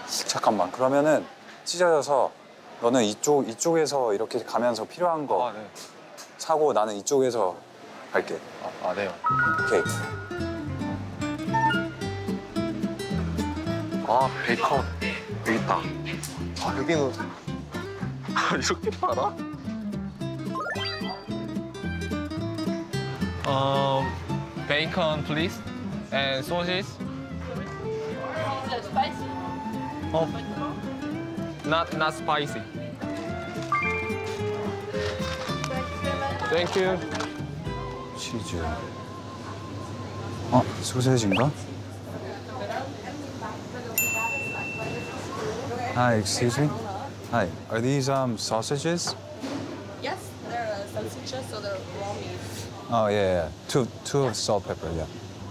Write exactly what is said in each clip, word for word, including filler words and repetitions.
잠깐만. 그러면은 찢어져서 너는 이쪽 이쪽에서 이렇게 가면서 필요한 거 아, 네. 사고 나는 이쪽에서 갈게. 아, 아 네요. 오케이. 아, 베이컨. 여기 있다. 아, 여기는 아, 이렇게 팔아? Um, bacon, please, and sausage. Spicy. Oh, not not spicy. Thank you. 치즈. 어, 소세지인가? Hi, excuse me. Hi, are these um sausages? Yes, they're sausages, so they're raw meat. Oh yeah, yeah. Two two of salt pepper, yeah.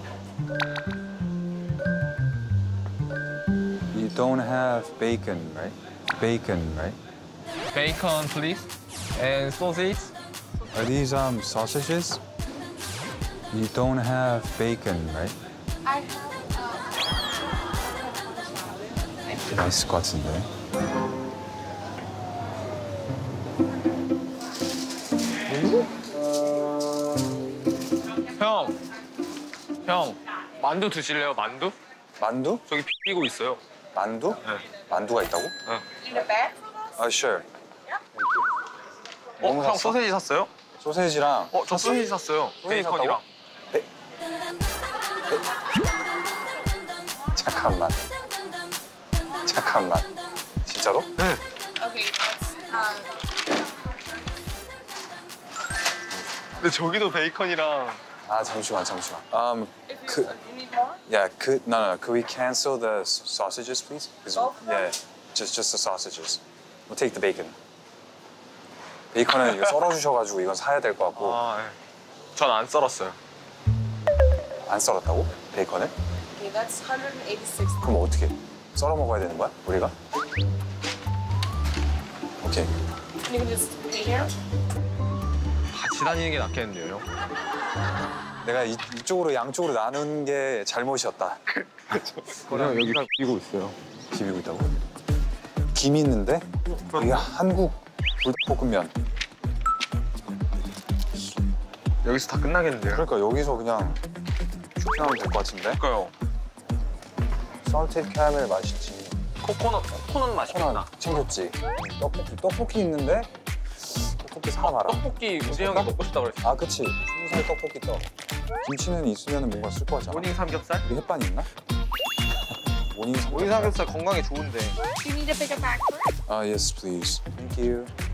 You don't have bacon, right? Bacon, right? Bacon, please, and sausage. Are these um sausages? You don't have bacon, right? I have. Uh, 맛있을 것 같은데. 형, 형, 만두 드실래요? 만두? 만두? 저기 비비고 있어요. 만두? 네. 만두가 있다고? in the bag for us? 아, sure. 어, 뭐 형 샀어? 소세지 샀어요? 소세지랑. 어, 저 소세지 샀어요. 소세지 베이컨이랑. 네. 잠깐만. 잠깐만. 진짜로? 네. Okay, that's. Um, 근데 저기도 베이컨이랑. 아, 잠시만, 잠시만. Um, if you, 그, you need more? yeah, could, no, no, no. Could we cancel the s- sausages, please? 'Cause- Both? yeah, just, just the sausages. We'll take the bacon. 베이컨은 이거 썰어주셔가지고 이건 사야 될 것 같고. 아, 네. 전 안 썰었어요. 안 썰었다고? 베이컨을? Okay, that's one hundred eighty-six. 그럼 어떻게? 썰어 먹어야 되는 거야? 우리가? 오케이. You can just pay here. 같이 다니는 게 낫겠는데요, 형? 내가 이, 이쪽으로 양쪽으로 나눈 게 잘못이었다. 그냥 여기 비비고 있어요. 비비고 있다고? 김 있는데? 이게 한국 불닭볶음면. 여기서 다 끝나겠는데요? 그러니까 여기서 그냥 쇼핑하면 될 것 같은데? 그러니까요. salted caramel 맛있지. 코코넛, 코코넛 맛있겠다. 하나 챙겼지. 떡볶이, 떡볶이 있는데? 떡볶이 사와봐라. 떡볶이 우재 형이 먹고 싶다고 그랬어. 아, 그치. 스무 살 떡볶이 떡. 김치는 있으면 뭔가 쓸 거 같잖아. 모닝 삼겹살? 우리 햇반이 있나? 모닝 삼겹살. 모닝 삼겹살 건강에 좋은데. Do you need to pick a pack first? 아, yes, please. Thank you.